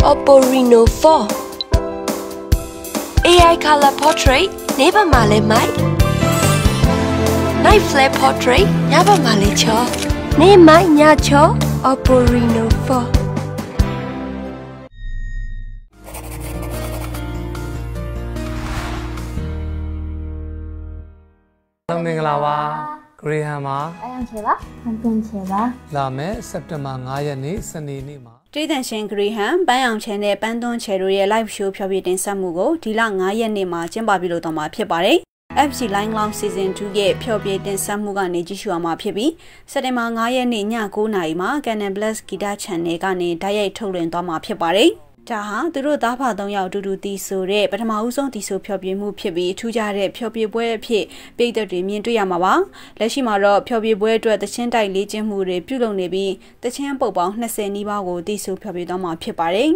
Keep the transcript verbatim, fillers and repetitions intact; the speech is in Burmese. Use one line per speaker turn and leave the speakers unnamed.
Oppo Reno four A I color portrait neighbor male mai Night flare portrait nyaba male cho Ne mai nya cho Oppo Reno four
Hello မင်္ဂလာပါ Graham ပါ
အဲ့အောင်ချေပါဖန်ပြန်ချေပါ
လာမယ်စက်တင်ဘာfiveရက်နေ့စနေနေ့မှာ
တေးတန်ရှင် Graham ပန်းအောင်ချဲနဲ့ပန်းသွန်းချဲတို့ရဲ့ live show ဖျော်ဖြေတင်ဆက်မှုကိုဒီလfiveရက်နေ့မှာကျင်းပပြုလုပ်တော့မှာဖြစ်ပါတယ် F C Line Long Season two ရဲ့ဖျော်ဖြေတင်ဆက်မှုကနေကြည့်ရှုအောင်မှာဖြစ်ပြီးစက်တင်ဘာfiveရက်နေ့ညnineနာရီမှာ Canon Plus Guitar Channel ကနေတိုက်ရိုက်ထုတ်လွှင့်သွားမှာဖြစ်ပါတယ်ဒါဟာသူတို့သားဖာသုံးယောက်အတူတူတီးဆိုတဲ့ပထမဦးဆုံးတီးဆိုဖျော်ဖြေမှုဖြစ်ပြီးထူးခြားတဲ့ဖျော်ဖြေပွဲအဖြစ်ပြည်သက်တွေမြင်တွေ့ရမှာပါလက်ရှိမှာတော့ဖျော်ဖြေပွဲအတွက်တချင်းတိုက်လေ့ကျင့်မှုတွေပြုလုပ်နေပြီးတချင်းပုတ်ပေါင်းtwentyနီးပါးကိုတီးဆိုဖျော်ဖြေသွားမှာဖြစ်ပါတယ်